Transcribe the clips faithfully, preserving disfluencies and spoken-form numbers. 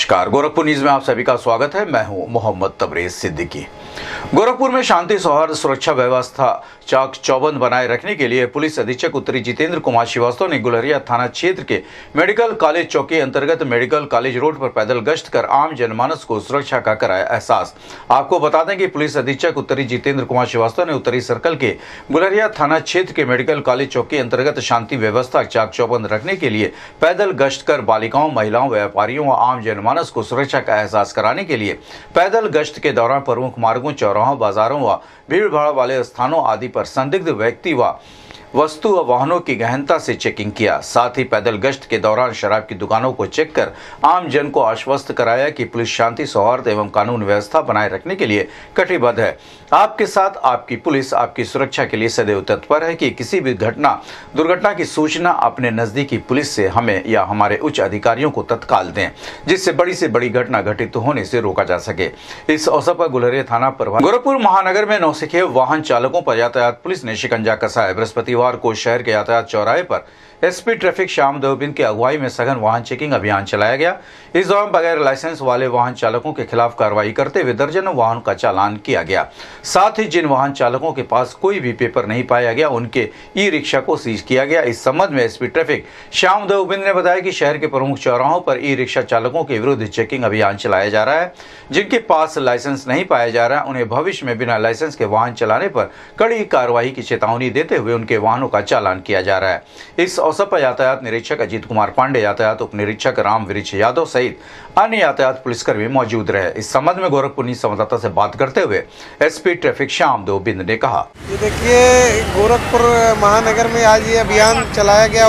नमस्कार, गोरखपुर न्यूज में आप सभी का स्वागत है। मैं हूं मोहम्मद तबरेज सिद्दीकी। गोरखपुर में शांति सौहार्द सुरक्षा व्यवस्था चाक चौबंद बनाए रखने के लिए पुलिस अधीक्षक उत्तरी जितेंद्र कुमार श्रीवास्तव ने गुलरिया थाना क्षेत्र के मेडिकल कॉलेज चौकी अंतर्गत मेडिकल कॉलेज रोड पर पैदल गश्त कर आम जनमानस को सुरक्षा का कराया एहसास। आपको बता दें कि पुलिस अधीक्षक उत्तरी जितेंद्र कुमार श्रीवास्तव ने उत्तरी सर्कल के गुलरिया थाना क्षेत्र के मेडिकल कॉलेज चौकी अंतर्गत शांति व्यवस्था चाक चौबंद रखने के लिए पैदल गश्त कर बालिकाओं, महिलाओं, व्यापारियों व आम जनमानस को सुरक्षा का एहसास कराने के लिए पैदल गश्त के दौरान प्रमुख मार्गों, चौराहों, बाजारों व भीड़ भाड़ वाले स्थानों आदि पर संदिग्ध व्यक्ति व वस्तु व वाहनों की गहनता से चेकिंग किया। साथ ही पैदल गश्त के दौरान शराब की दुकानों को चेक कर आम जन को आश्वस्त कराया कि पुलिस शांति सौहार्द एवं कानून व्यवस्था बनाए रखने के लिए कटिबद्ध है। आपके साथ आपकी पुलिस आपकी सुरक्षा के लिए सदैव तत्पर है कि किसी भी घटना दुर्घटना की सूचना अपने नजदीकी पुलिस से हमें या हमारे उच्च अधिकारियों को तत्काल दें, जिससे बड़ी से बड़ी घटना घटित होने से रोका जा सके। इस अवसर पर गुलरिया थाना प्रभारी गोरखपुर महानगर में नौसिखे वाहन चालकों पर यातायात पुलिस ने शिकंजा कसा है। बृहस्पतिवार को शहर के यातायात चौराहे पर एसपी ट्रैफिक श्याम देवबिंद की अगुवाई में सघन वाहन चेकिंग अभियान चलाया गया। इस दौरान बगैर लाइसेंस वाले वाहन चालकों के खिलाफ कार्रवाई करते हुए दर्जनों वाहनों का चालान किया गया। साथ ही जिन वाहन चालकों के पास कोई भी पेपर नहीं पाया गया, उनके ई रिक्शा को सीज किया गया। इस संबंध में एसपी ट्रैफिक श्याम देवबिंद ने बताया कि शहर के प्रमुख चौराहों पर ई रिक्शा चालकों के विरुद्ध चेकिंग अभियान चलाया जा रहा है। जिनके पास लाइसेंस नहीं पाया जा रहा है, उन्हें भविष्य में बिना लाइसेंस के वाहन चलाने पर कड़ी कार्रवाई की चेतावनी देते हुए उनके वाहनों का चालान किया जा रहा है। इस अवसर पर यातायात निरीक्षक अजीत कुमार पांडे, यातायात उप निरीक्षक राम वृक्ष यादव सहित अन्य यातायात पुलिसकर्मी मौजूद रहे। इस संबंध में गोरखपुर न्यूज संवाददाता से बात करते हुए एसपी ट्रैफिक श्याम देवबिंद ने कहा, ये देखिए, गोरखपुर महानगर में आज ये अभियान चलाया गया।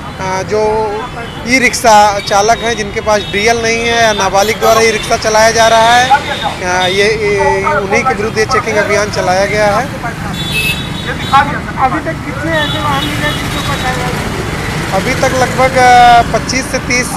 जो ई रिक्शा चालक हैं जिनके पास डीएल नहीं है या नाबालिग द्वारा ई रिक्शा चलाया जा रहा है, ये उन्हीं के विरुद्ध ये चेकिंग अभियान चलाया गया है। अभी तक कितने ऐसे वाहन मिले जिनको पकड़ा गया? अभी तक लगभग पच्चीस से तीस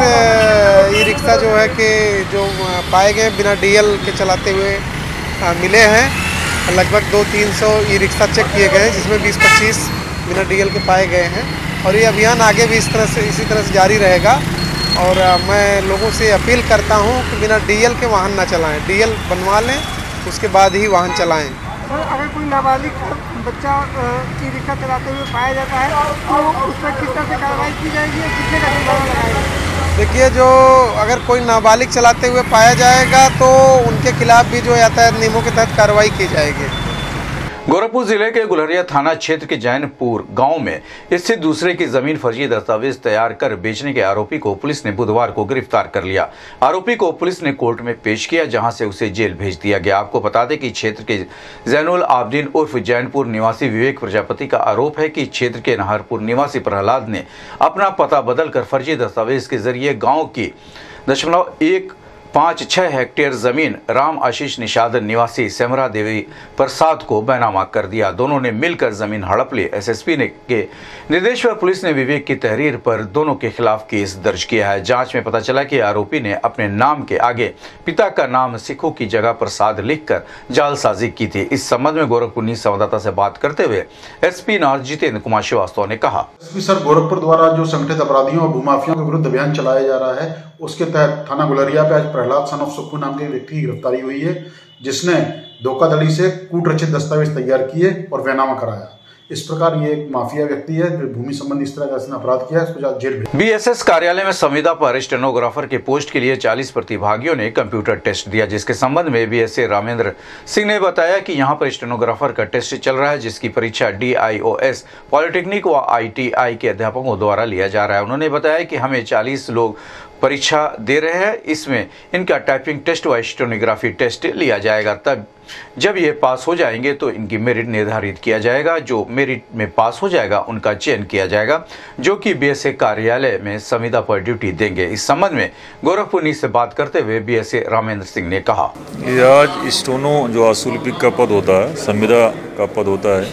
ई रिक्शा जो है कि जो पाए गए बिना डीएल के चलाते हुए मिले हैं। लगभग दो तीन सौ ई रिक्शा चेक किए गए हैं, जिसमें बीस पच्चीस बिना डीएल के पाए गए हैं। और ये अभियान आगे भी इस तरह से इसी तरह से जारी रहेगा। और मैं लोगों से अपील करता हूँ कि बिना डीएल के वाहन ना चलाएं, डीएल बनवा लें, उसके बाद ही वाहन चलाएं। सर, अगर कोई नाबालिग बच्चा ई रिक्शा चलाते हुए पाया जाता है तो उस पर किस तरह से कार्रवाई की जाएगी, कितने का जुर्माना लगाएगा? देखिए, जो अगर कोई नाबालिग चलाते हुए पाया जाएगा तो उनके खिलाफ भी जो यातायात नियमों के तहत कार्रवाई की जाएगी। गोरखपुर जिले के गुलरिया थाना क्षेत्र के जैनपुर गांव में स्थित दूसरे की जमीन फर्जी दस्तावेज तैयार कर बेचने के आरोपी को पुलिस ने बुधवार को गिरफ्तार कर लिया। आरोपी को पुलिस ने कोर्ट में पेश किया, जहां से उसे जेल भेज दिया गया। आपको बता दें कि क्षेत्र के जैनुल आबदीन उर्फ जैनपुर निवासी विवेक प्रजापति का आरोप है कि क्षेत्र के नाहरपुर निवासी प्रहलाद ने अपना पता बदलकर फर्जी दस्तावेज के जरिए गाँव की दशमलव एक पाँच छह हेक्टेयर जमीन राम आशीष निषाद निवासी सेमरा देवी प्रसाद को बैनामा कर दिया। दोनों ने मिलकर जमीन हड़प ली। एसएसपी ने के निर्देश पर पुलिस ने विवेक की तहरीर पर दोनों के खिलाफ केस दर्ज किया है। जांच में पता चला कि आरोपी ने अपने नाम के आगे पिता का नाम सिखों की जगह प्रसाद लिखकर जालसाजी की थी। इस संबंध में गोरखपुर न्यूज संवाददाता से बात करते हुए एसपी नाथ जितेंद्र कुमार श्रीवास्तव ने कहा, सर, गोरखपुर द्वारा जो संगठित अपराधियों और भूमाफियों के विरुद्ध अभियान चलाया जा रहा है, उसके तहत थाना गुलरिया पे आज प्रहलाद सन ऑफ सुक्खू नाम के व्यक्ति की गिरफ्तारी हुई है, जिसने धोखाधड़ी से कूट रचित दस्तावेज तैयार किए और बैनामा कराया। इस प्रकार ये एक माफिया व्यक्ति है जो भूमि संबंधी इस तरह का इसने अपराध किया है, इसको जेल भेज। बीएसएस कार्यालय में संविदा पर स्टेनोग्राफर के पोस्ट के लिए चालीस प्रतिभागियों ने कंप्यूटर टेस्ट दिया, जिसके संबंध में बीएसए रामेंद्र सिंह ने बताया कि यहां पर स्टेनोग्राफर का टेस्ट चल रहा है, जिसकी परीक्षा डीआईओएस पॉलिटेक्निक व आईटीआई के अध्यापकों द्वारा लिया जा रहा है। उन्होंने बताया कि हमें चालीस लोग परीक्षा दे रहे हैं, इसमें इनका टाइपिंग टेस्ट व स्टेनोग्राफी टेस्ट लिया जाएगा। तब जब ये पास हो जाएंगे तो इनकी मेरिट निर्धारित किया जाएगा। जो मेरिट में पास हो जाएगा उनका चयन किया जाएगा, जो कि बीएसए कार्यालय में संविदा पर ड्यूटी देंगे। इस संबंध में गोरखपुर न्यूज से बात करते हुए बीएसए रामेंद्र सिंह ने कहा, ये आज स्टोनो जो आशुलिपिक का पद होता है, संविदा का पद होता है,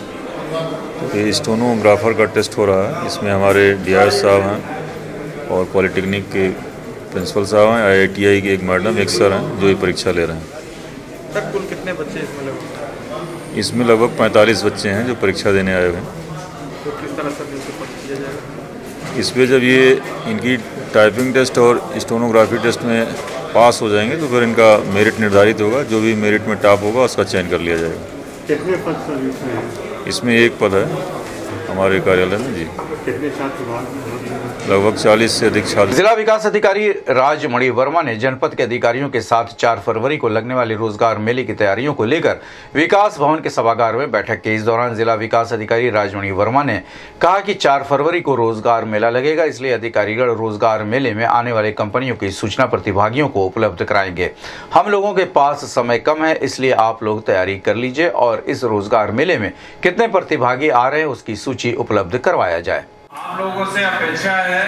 तो ये स्टोनोग्राफर का टेस्ट हो रहा है। इसमें हमारे डीआईएस साहब हैं और पॉलिटेक्निक के प्रिंसिपल साहब हैं, आईआईटीआई के एक मैडम, एक सर हैं जो ये परीक्षा ले रहे हैं। सर, कुल कितने बच्चे इसमें लगभग? इसमें लगभग पैंतालीस बच्चे हैं जो परीक्षा देने आए हुए हैं। तो किस तरह से किया जाएगा? इसमें जब ये इनकी टाइपिंग टेस्ट और स्टेनोग्राफी टेस्ट में पास हो जाएंगे तो फिर इनका मेरिट निर्धारित होगा। जो भी मेरिट में टॉप होगा उसका चयन कर लिया जाएगा। कितने पद सर्विस में हैं? इसमें एक पद है हमारे कार्यालय में जी। कितने छात्र? लगभग चालीस से अधिक छात्र। जिला विकास अधिकारी राजमणि वर्मा ने जनपद के अधिकारियों के साथ चार फरवरी को लगने वाले रोजगार मेले की तैयारियों को लेकर विकास भवन के सभागार में बैठक की। इस दौरान जिला विकास अधिकारी राजमणि वर्मा ने कहा कि चार फरवरी को रोजगार मेला लगेगा, इसलिए अधिकारीगण रोजगार मेले में आने वाले कंपनियों की सूचना प्रतिभागियों को उपलब्ध कराएंगे। हम लोगों के पास समय कम है, इसलिए आप लोग तैयारी कर लीजिए और इस रोजगार मेले में कितने प्रतिभागी आ रहे हैं उसकी सूची उपलब्ध करवाया जाए। आप लोगों से अपेक्षा है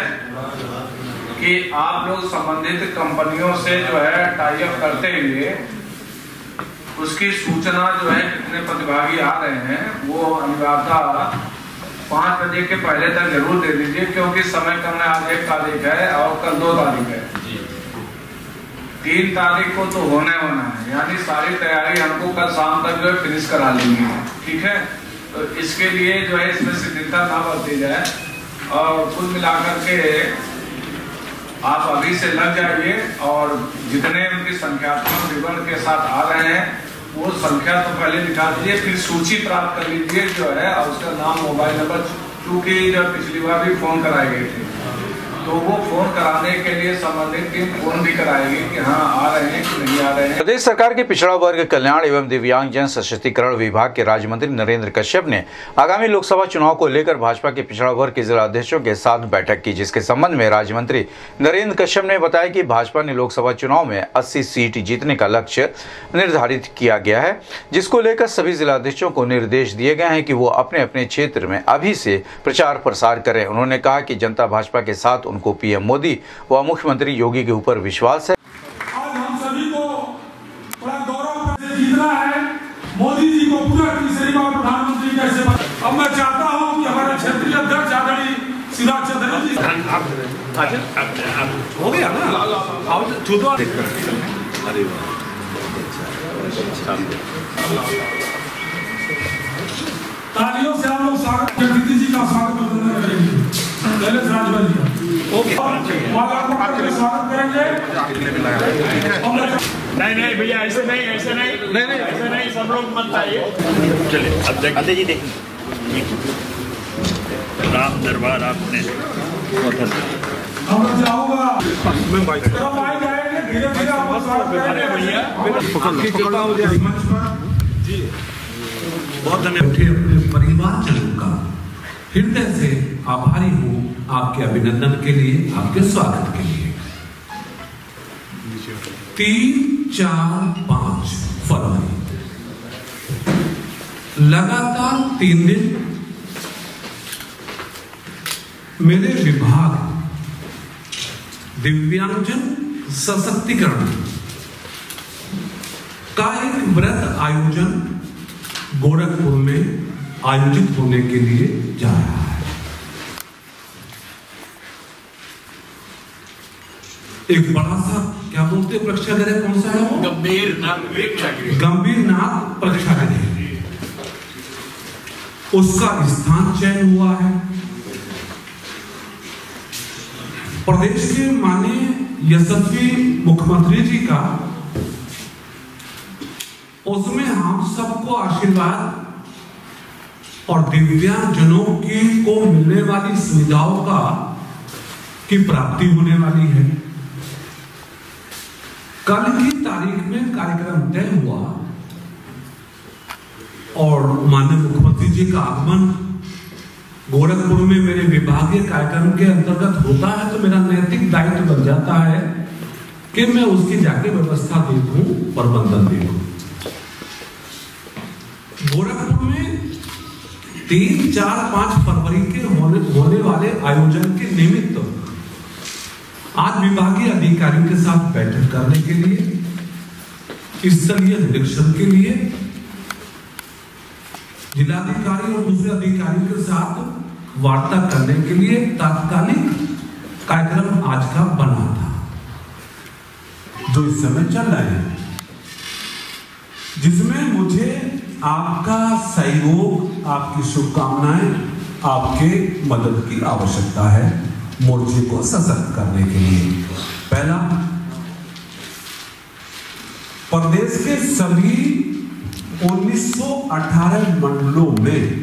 कि आप लोग संबंधित कंपनियों से जो है टाई अप करते हुए उसकी सूचना जो है कितने प्रतिभागी आ रहे हैं वो अनिवार्यतः पाँच बजे के पहले तक जरूर दे दीजिए, क्योंकि समय कम है। आज एक तारीख है और कल दो तारीख है, तीन तारीख को तो होने होना है, यानी सारी तैयारी हमको कल शाम तक जो है फिनिश करा लेंगे। ठीक है, तो इसके लिए जो है इसमें शिथिलता ना बरती जाए और कुल मिलाकर के आप अभी से लग जाइए और जितने उनकी संख्यात्मक विवरण के साथ आ रहे हैं वो संख्या तो पहले लिखा दीजिए, फिर सूची प्राप्त कर लीजिए जो है, और उसका नाम, मोबाइल नंबर, चूंकि जब पिछली बार भी फोन कराए गए थे तो वो फोन कराने के लिए संबंधित टीम फोन भी कराएगी कि हाँ आ रहे हैं कि नहीं आ रहे हैं। प्रदेश सरकार के पिछड़ा वर्ग कल्याण एवं दिव्यांगजन सशक्तिकरण विभाग के राज्य मंत्री नरेंद्र कश्यप ने आगामी लोकसभा चुनाव को लेकर भाजपा के पिछड़ा वर्ग के जिला अध्यक्षों के साथ बैठक की, जिसके संबंध में राज्य मंत्री नरेंद्र कश्यप ने बताया कि भाजपा ने लोकसभा चुनाव में अस्सी सीट जीतने का लक्ष्य निर्धारित किया गया है, जिसको लेकर सभी जिला अध्यक्षों को निर्देश दिए गए हैं कि वो अपने अपने क्षेत्र में अभी से प्रचार प्रसार करें। उन्होंने कहा कि जनता भाजपा के साथ उनको पीएम मोदी व मुख्यमंत्री योगी के ऊपर विश्वास है। आज हम सभी को बड़ा गौरव से जीतना है, मोदी जी को पूरा तीसरी बार प्रधानमंत्री कैसे बना। अब मैं चाहता हूं कि हमारे क्षेत्रीय अध्यक्ष आदरणीय शिवराज चौधरी जी हो गया तालियों से आप लोग स्वागत दीदी जी का स्वागत करेंगे। पहले राजभर जी ओके स्वागत करेंगे। नहीं नहीं भैया ऐसे नहीं ऐसे नहीं नहीं नहीं ऐसे नहीं, सब लोग मत आइए। चलिए अब देखिए जी, देखिए राम दरबार आपने हम जाऊंगा मैं बाइक कब आए जाएंगे, धीरे धीरे आप स्वागत करेंगे भैया। जी बहुत धन्यवाद। अपने परिवारजनों का हृदय से आभारी हूँ आपके अभिनंदन के लिए, आपके स्वागत के लिए। तीन चार पांच फरवरी लगातार तीन दिन मेरे विभाग दिव्यांगजन सशक्तिकरण का एक व्रत आयोजन गोरखपुर में आयोजित होने के लिए जा रहा है। एक बड़ा सा क्या बोलते प्रेक्षागृह, कौन सा है वो? गंभीर नाथ प्रेक्षागृह। गंभीर नाथ प्रेक्षागृह, उसका स्थान चयन हुआ है। प्रदेश के माननीय यशस्वी मुख्यमंत्री जी का उसमें हम सबको आशीर्वाद और दिव्यांगजनों की को मिलने वाली सुविधाओं का की प्राप्ति होने वाली है। कल की तारीख में कार्यक्रम तय हुआ और माननीय मुख्यमंत्री जी का आगमन गोरखपुर में मेरे विभागीय कार्यक्रम के अंतर्गत होता है, तो मेरा नैतिक दायित्व बन जाता है कि मैं उसकी जाके व्यवस्था देखूं, प्रबंधन देखूं। गोरखपुर में तीन चार पांच फरवरी के होने, होने वाले आयोजन के निमित्त आज विभागीय अधिकारियों के साथ बैठक करने के लिए, स्थलीय निरीक्षण के लिए, जिलाधिकारी और दूसरे अधिकारियों के साथ वार्ता करने के लिए तात्कालिक कार्यक्रम आज का बना था, जो इस समय चल रहा है, जिसमें मुझे आपका सहयोग, आपकी शुभकामनाएं, आपके मदद की आवश्यकता है मोर्चे को सशक्त करने के लिए। पहला, प्रदेश के सभी उन्नीस सौ अठारह मंडलों में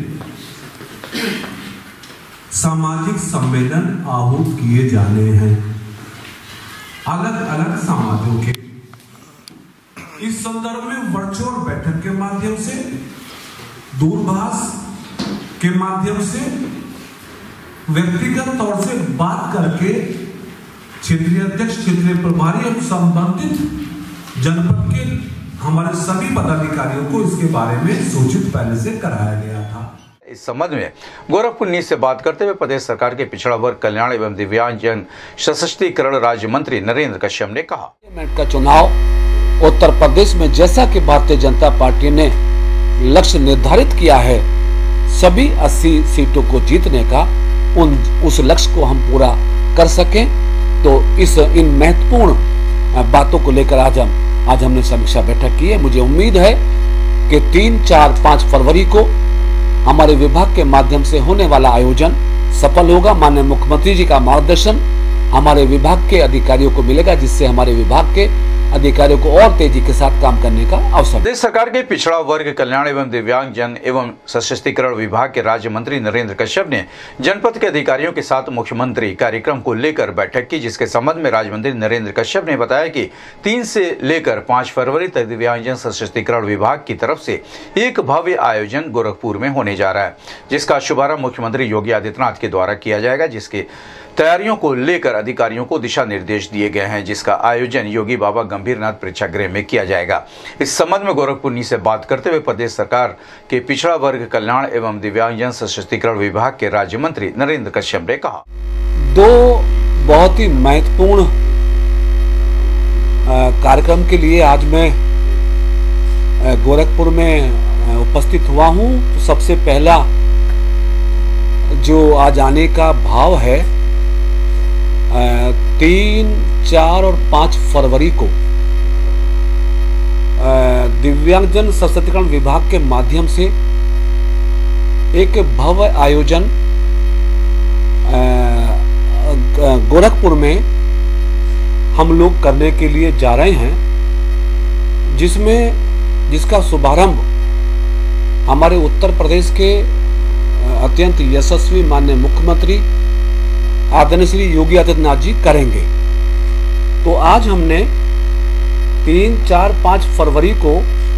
सामाजिक सम्मेलन आहूत किए जाने हैं, अलग अलग समाजों के। इस संदर्भ में वर्चुअल बैठक के माध्यम से, दूरभाष के माध्यम से, व्यक्तिगत तौर से बात करके क्षेत्रीय अध्यक्ष, क्षेत्रीय प्रभारी और संबंधित जनपद के हमारे सभी पदाधिकारियों को इसके बारे में सूचित पहले से कराया गया था। इस संबंध में गोरखपुर न्यूज से बात करते हुए प्रदेश सरकार के पिछड़ा वर्ग कल्याण एवं दिव्यांगजन सशक्तिकरण राज्य मंत्री नरेंद्र कश्यप ने कहा, का चुनाव उत्तर प्रदेश में जैसा कि भारतीय जनता पार्टी ने लक्ष्य निर्धारित किया है सभी अस्सी सीटों को जीतने का, उन उस लक्ष्य को हम पूरा कर सकें, तो इस इन महत्वपूर्ण बातों को लेकर आज हम आज हमने समीक्षा बैठक की है। मुझे उम्मीद है कि तीन चार पाँच फरवरी को हमारे विभाग के माध्यम से होने वाला आयोजन सफल होगा। माननीय मुख्यमंत्री जी का मार्गदर्शन हमारे विभाग के अधिकारियों को मिलेगा, जिससे हमारे विभाग के अधिकारियों को और तेजी के साथ काम करने का अवसर। प्रदेश सरकार के पिछड़ा वर्ग कल्याण एवं दिव्यांगजन एवं सशक्तिकरण विभाग के राज्य मंत्री नरेंद्र कश्यप ने जनपद के अधिकारियों के साथ मुख्यमंत्री कार्यक्रम को लेकर बैठक की, जिसके संबंध में राज्य मंत्री नरेंद्र कश्यप ने बताया कि तीन से लेकर पाँच फरवरी तक दिव्यांगजन सशक्तिकरण विभाग की तरफ से एक भव्य आयोजन गोरखपुर में होने जा रहा है, जिसका शुभारंभ मुख्यमंत्री योगी आदित्यनाथ के द्वारा किया जाएगा, जिसके तैयारियों को लेकर अधिकारियों को दिशा निर्देश दिए गए हैं, जिसका आयोजन योगी बाबा गंभीरनाथ प्रेक्षागृह में किया जाएगा। इस संबंध में गोरखपुर न्यूज से बात करते हुए प्रदेश सरकार के पिछड़ा वर्ग कल्याण एवं दिव्यांगजन सशक्तिकरण विभाग के राज्य मंत्री नरेंद्र कश्यप ने कहा, दो बहुत ही महत्वपूर्ण कार्यक्रम के लिए आज मैं गोरखपुर में उपस्थित हुआ हूं। तो सबसे पहला जो आज आने का भाव है, तीन चार और पाँच फरवरी को दिव्यांगजन सशक्तिकरण विभाग के माध्यम से एक भव्य आयोजन गोरखपुर में हम लोग करने के लिए जा रहे हैं, जिसमें जिसका शुभारंभ हमारे उत्तर प्रदेश के अत्यंत यशस्वी माननीय मुख्यमंत्री आदरणीय श्री योगी आदित्यनाथ जी करेंगे। तो आज हमने तीन चार पाँच फरवरी को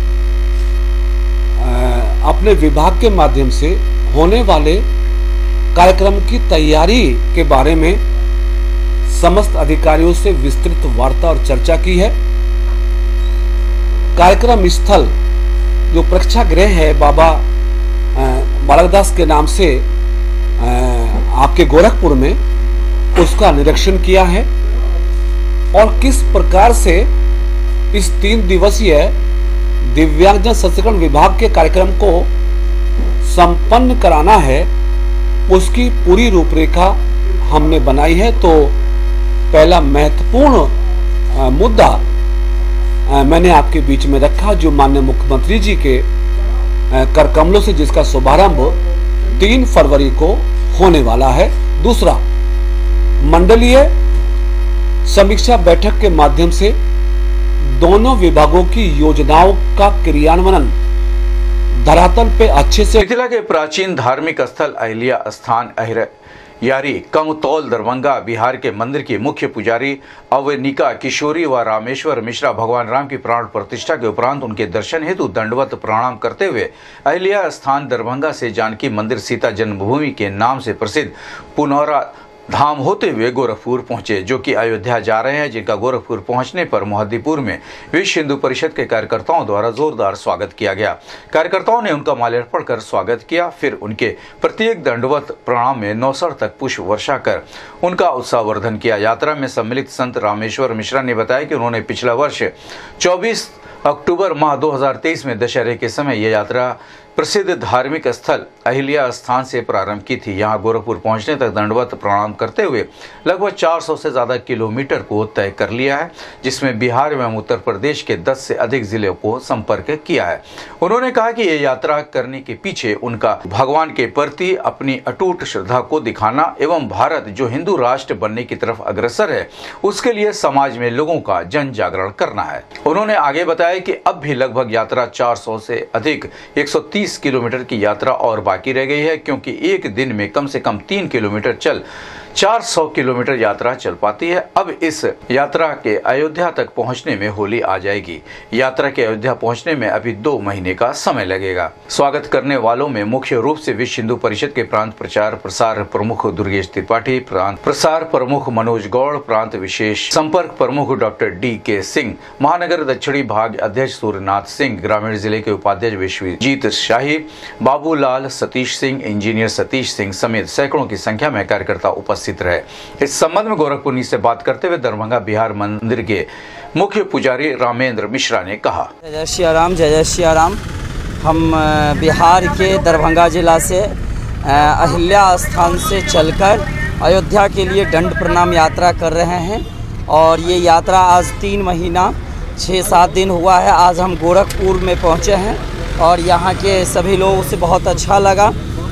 अपने विभाग के माध्यम से होने वाले कार्यक्रम की तैयारी के बारे में समस्त अधिकारियों से विस्तृत वार्ता और चर्चा की है। कार्यक्रम स्थल जो प्रेक्षागृह है बाबा बालकदास के नाम से आपके गोरखपुर में, उसका निरीक्षण किया है और किस प्रकार से इस तीन दिवसीय दिव्यांगजन सशक्तिकरण विभाग के कार्यक्रम को संपन्न कराना है, उसकी पूरी रूपरेखा हमने बनाई है। तो पहला महत्वपूर्ण मुद्दा मैंने आपके बीच में रखा, जो माननीय मुख्यमंत्री जी के कर कमलों से जिसका शुभारंभ तीन फरवरी को होने वाला है। दूसरा, मंडलीय समीक्षा बैठक के माध्यम से दोनों विभागों की योजनाओं का क्रियान्वयन धरातल पे अच्छे से। मिथिला के प्राचीन धार्मिक स्थल अहिल्या स्थान अहिर यारी कमतौल दरभंगा बिहार के मंदिर की मुख्य पुजारी अवनिका किशोरी व रामेश्वर मिश्रा भगवान राम की प्राण प्रतिष्ठा के उपरांत उनके दर्शन हेतु दंडवत प्रणाम करते हुए अहिल्या स्थान दरभंगा से जानकी मंदिर सीता जन्मभूमि के नाम से प्रसिद्ध पुनौरा धाम होते हुए गोरखपुर पहुंचे, जो कि अयोध्या जा रहे हैं, जिनका गोरखपुर पहुंचने पर मोहद्दीपुर में विश्व हिंदू परिषद के कार्यकर्ताओं द्वारा जोरदार स्वागत किया गया। कार्यकर्ताओं ने उनका माल्यार्पण कर स्वागत किया, फिर उनके प्रत्येक दंडवत प्रणाम में नौसर तक पुष्प वर्षा कर उनका उत्साहवर्धन किया। यात्रा में सम्मिलित संत रामेश्वर मिश्रा ने बताया कि उन्होंने पिछला वर्ष चौबीस अक्टूबर माह दो हज़ार तेईस में दशहरे के समय यह यात्रा प्रसिद्ध धार्मिक स्थल अहिल्या स्थान से प्रारंभ की थी। यहां गोरखपुर पहुंचने तक दंडवत प्रणाम करते हुए लगभग चार सौ से ज्यादा किलोमीटर को तय कर लिया है, जिसमें बिहार एवं उत्तर प्रदेश के दस से अधिक जिलों को संपर्क किया है। उन्होंने कहा कि ये यात्रा करने के पीछे उनका भगवान के प्रति अपनी अटूट श्रद्धा को दिखाना एवं भारत जो हिंदू राष्ट्र बनने की तरफ अग्रसर है उसके लिए समाज में लोगों का जन जागरण करना है। उन्होंने आगे बताया कि अब भी लगभग यात्रा चार सौ से अधिक एक सौ तीस किलोमीटर की यात्रा और बाकी रह गई है, क्योंकि एक दिन में कम से कम तीन किलोमीटर चल चार सौ किलोमीटर यात्रा चल पाती है। अब इस यात्रा के अयोध्या तक पहुंचने में होली आ जाएगी। यात्रा के अयोध्या पहुंचने में अभी दो महीने का समय लगेगा। स्वागत करने वालों में मुख्य रूप से विश्व हिंदू परिषद के प्रांत प्रचार प्रसार प्रमुख दुर्गेश त्रिपाठी, प्रांत प्रसार प्रमुख मनोज गौड़, प्रांत विशेष संपर्क प्रमुख डॉक्टर डी के सिंह, महानगर दक्षिणी भाग अध्यक्ष सूर्यनाथ सिंह, ग्रामीण जिले के उपाध्यक्ष विश्वजीत शाही, बाबूलाल, सतीश सिंह, इंजीनियर सतीश सिंह समेत सैकड़ों की संख्या में कार्यकर्ता उपस्थित रहे। इस संबंध में गोरखपुर न्यूज़ से बात करते हुए दरभंगा बिहार मंदिर के मुख्य पुजारी रामेंद्र मिश्रा ने कहा, जय जय श्री राम, जय जय श्री राम। हम बिहार के दरभंगा जिला से अहिल्या स्थान से चलकर अयोध्या के लिए दंड प्रणाम यात्रा कर रहे हैं और ये यात्रा आज तीन महीना छः सात दिन हुआ है। आज हम गोरखपुर में पहुँचे हैं और यहाँ के सभी लोगों से बहुत अच्छा लगा।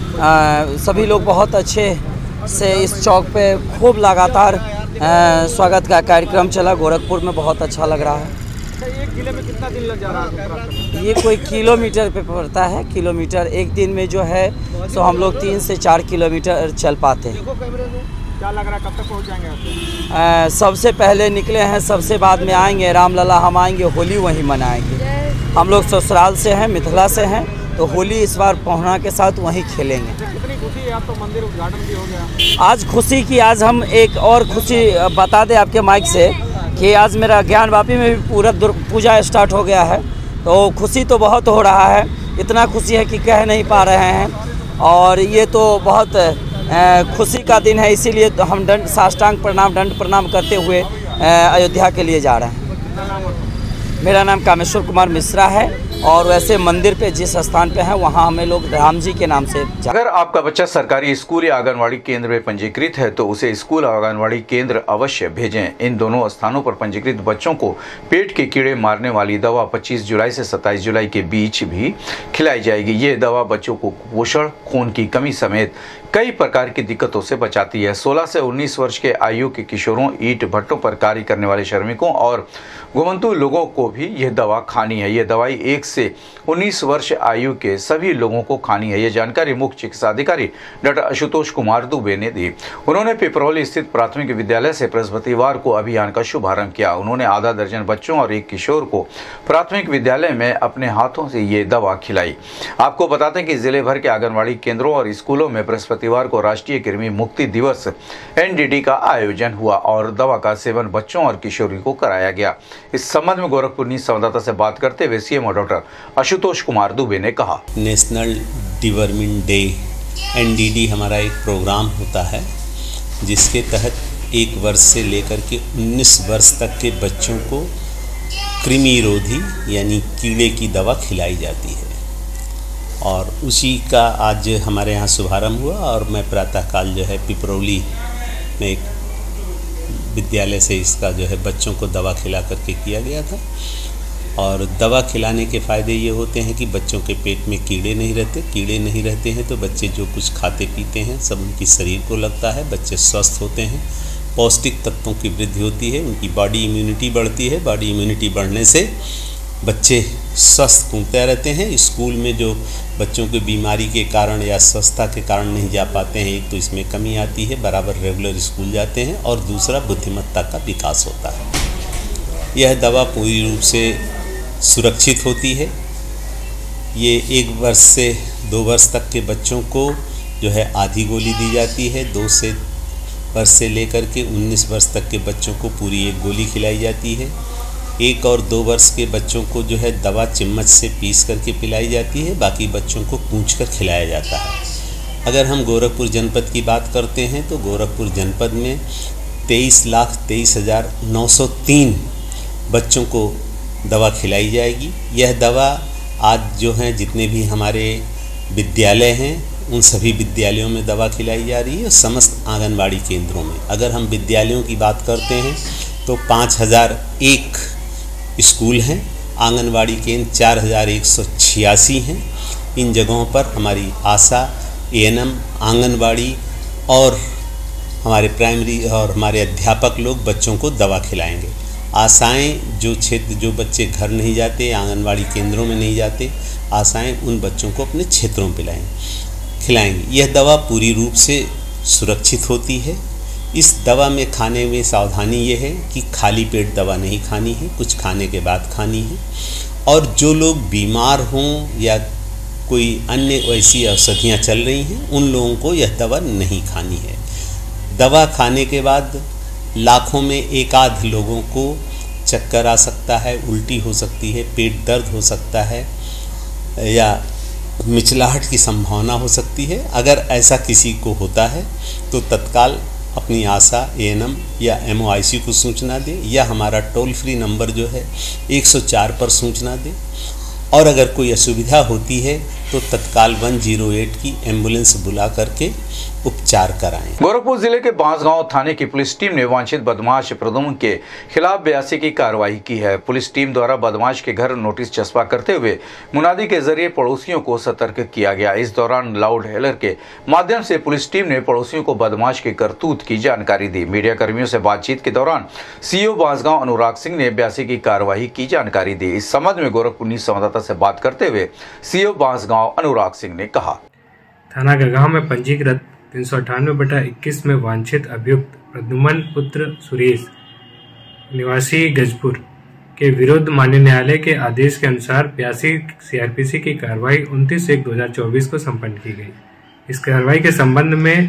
आ, सभी लोग बहुत अच्छे से इस चौक पे खूब लगातार स्वागत का कार्यक्रम चला। गोरखपुर में बहुत अच्छा लग रहा है। एक जिले में कितना दिन लग जा रहा है? ये कोई किलोमीटर पे पड़ता है। किलोमीटर एक दिन में जो है तो हम लोग तीन से चार किलोमीटर चल पाते हैं। क्या लग रहा है, कब तक पहुंच जाएंगे आप? सबसे पहले निकले हैं, सबसे बाद में आएंगे। रामलला हम आएंगे, होली वहीं मनाएंगे। हम लोग ससुराल से हैं, मिथिला से हैं, तो होली इस बार पहुना के साथ वहीं खेलेंगे। कितनी खुशी है, आप तो मंदिर उद्घाटन भी हो गया। आज खुशी की आज हम एक और खुशी बता दें आपके माइक से कि आज मेरा ज्ञानवापी में भी पूरा पूजा स्टार्ट हो गया है। तो खुशी तो बहुत हो रहा है, इतना खुशी है कि कह नहीं पा रहे हैं। और ये तो बहुत खुशी का दिन है, इसीलिए तो हम दंड साष्टांग प्रणाम दंड प्रणाम करते हुए अयोध्या के लिए जा रहे हैं। मेरा नाम कामेश्वर कुमार मिश्रा है और वैसे मंदिर पे जिस स्थान पे है वहाँ हमें लोग राम जी के नाम से। अगर आपका बच्चा सरकारी स्कूल या आंगनवाड़ी केंद्र में पंजीकृत है तो उसे स्कूल और आंगनवाड़ी केंद्र अवश्य भेजें। इन दोनों स्थानों पर पंजीकृत बच्चों को पेट के कीड़े मारने वाली दवा पच्चीस जुलाई से सत्ताईस जुलाई के बीच भी खिलाई जाएगी। ये दवा बच्चों को कुपोषण, खून की कमी समेत कई प्रकार की दिक्कतों से बचाती है। सोलह से उन्नीस वर्ष के आयु के किशोरों, ईंट भट्टों पर कार्य करने वाले श्रमिकों और घुमंतु लोगों को भी यह दवा खानी है। यह दवाई एक से उन्नीस वर्ष आयु के सभी लोगों को खानी है। यह जानकारी मुख्य चिकित्सा अधिकारी डॉक्टर आशुतोष कुमार दुबे ने दी। उन्होंने पिपरौली स्थित प्राथमिक विद्यालय से बृहस्पतिवार को अभियान का शुभारंभ किया। उन्होंने आधा दर्जन बच्चों और एक किशोर को प्राथमिक विद्यालय में अपने हाथों से ये दवा खिलाई। आपको बताते हैं कि जिले भर के आंगनबाड़ी केंद्रों और स्कूलों में बृहस्पतिवार को राष्ट्रीय कृमि मुक्ति दिवस एन डी टी का आयोजन हुआ और दवा का सेवन बच्चों और किशोरी को कराया गया। इस संबंध में गोरखपुर न्यूज़ संवाददाता से बात करते हुए सीएमओ डॉक्टर आशुतोष कुमार दुबे ने कहा, national deworming day N D D हमारा एक प्रोग्राम होता है जिसके तहत एक वर्ष से लेकर के उन्नीस वर्ष तक के बच्चों को कृमिरोधी यानी कीड़े की दवा खिलाई जाती है और उसी का आज हमारे यहाँ शुभारंभ हुआ। और मैं प्रातःकाल जो है पिपरौली में एक विद्यालय से इसका जो है बच्चों को दवा खिला करके किया गया था। और दवा खिलाने के फ़ायदे ये होते हैं कि बच्चों के पेट में कीड़े नहीं रहते। कीड़े नहीं रहते हैं तो बच्चे जो कुछ खाते पीते हैं सब उनकी शरीर को लगता है, बच्चे स्वस्थ होते हैं, पौष्टिक तत्वों की वृद्धि होती है, उनकी बॉडी इम्यूनिटी बढ़ती है। बॉडी इम्यूनिटी बढ़ने से बच्चे स्वस्थ घूमते रहते हैं। स्कूल में जो बच्चों की बीमारी के कारण या स्वस्थता के कारण नहीं जा पाते हैं, एक तो इसमें कमी आती है, बराबर रेगुलर स्कूल जाते हैं, और दूसरा बुद्धिमत्ता का विकास होता है। यह दवा पूरी रूप से सुरक्षित होती है। ये एक वर्ष से दो वर्ष तक के बच्चों को जो है आधी गोली दी जाती है। दो से वर्ष से लेकर के उन्नीस वर्ष तक के बच्चों को पूरी एक गोली खिलाई जाती है। एक और दो वर्ष के बच्चों को जो है दवा चम्मच से पीस करके पिलाई जाती है, बाकी बच्चों को कूच कर खिलाया जाता है। अगर हम गोरखपुर जनपद की बात करते हैं तो गोरखपुर जनपद में तेईस लाख तेईस हज़ार नौ सौ तीन बच्चों को दवा खिलाई जाएगी। यह दवा आज जो हैं जितने भी हमारे विद्यालय हैं उन सभी विद्यालयों में दवा खिलाई जा रही है, समस्त आंगनबाड़ी केंद्रों में। अगर हम विद्यालयों की बात करते हैं तो पाँच हज़ार एक स्कूल हैं, आंगनबाड़ी केंद्र चार हज़ार एक सौ छियासी हैं। इन जगहों पर हमारी आशा, एएनएम, आंगनबाड़ी और हमारे प्राइमरी और हमारे अध्यापक लोग बच्चों को दवा खिलाएंगे। आशाएं जो क्षेत्र जो बच्चे घर नहीं जाते, आंगनबाड़ी केंद्रों में नहीं जाते, आशाएं उन बच्चों को अपने क्षेत्रों में पिलाएं खिलाएंगी। यह दवा पूरी रूप से सुरक्षित होती है। इस दवा में खाने में सावधानी ये है कि खाली पेट दवा नहीं खानी है, कुछ खाने के बाद खानी है। और जो लोग बीमार हों या कोई अन्य ऐसी औषधियाँ चल रही हैं उन लोगों को यह दवा नहीं खानी है। दवा खाने के बाद लाखों में एक आध लोगों को चक्कर आ सकता है, उल्टी हो सकती है, पेट दर्द हो सकता है या मिचलाहट की संभावना हो सकती है। अगर ऐसा किसी को होता है तो तत्काल अपनी आशा, एएनएम या एमओआईसी को सूचना दें या हमारा टोल फ्री नंबर जो है एक सौ चार पर सूचना दें। और अगर कोई असुविधा होती है तो तत्काल एक सौ आठ की एम्बुलेंस बुला करके उपचार कराएं। गोरखपुर जिले के बांसगांव थाने की पुलिस टीम ने वांछित बदमाश प्रद्युम्न के खिलाफ बयासी की कार्रवाई की है। पुलिस टीम द्वारा बदमाश के घर नोटिस चस्पा करते हुए मुनादी के जरिए पड़ोसियों को सतर्क किया गया। इस दौरान लाउड हेलर के माध्यम से पुलिस टीम ने पड़ोसियों को बदमाश के करतूत की जानकारी दी। मीडिया कर्मियों से बातचीत के दौरान सीओ बांसगांव अनुराग सिंह ने बयासी की कार्रवाई की जानकारी दी। इस संबंध में गोरखपुर संवाददाता से बात करते हुए सीओ बांसगांव अनुराग सिंह ने कहा, थाना गढ़गांव में पंजीकृत तीन सौ अट्ठानवे बटा इक्कीस में वांछित अभियुक्त प्रद्युम्न पुत्र सुरेश निवासी गजपुर के विरुद्ध माननीय न्यायालय के आदेश के अनुसार बयासी सीआरपीसी की कार्रवाई उनतीस एक दो हजार चौबीस को संपन्न की गई। इस कार्रवाई के संबंध में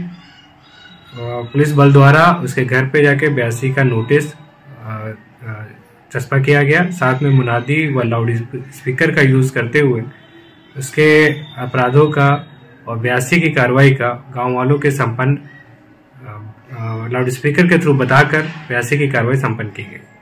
पुलिस बल द्वारा उसके घर पे जाके बयासी का नोटिस चस्पा किया गया। साथ में मुनादी व लाउड स्पीकर का यूज करते हुए उसके अपराधों का और बयासी की कार्रवाई का गांव वालों के संपन्न लाउड स्पीकर के थ्रू बताकर बयासी की कार्रवाई संपन्न की गई।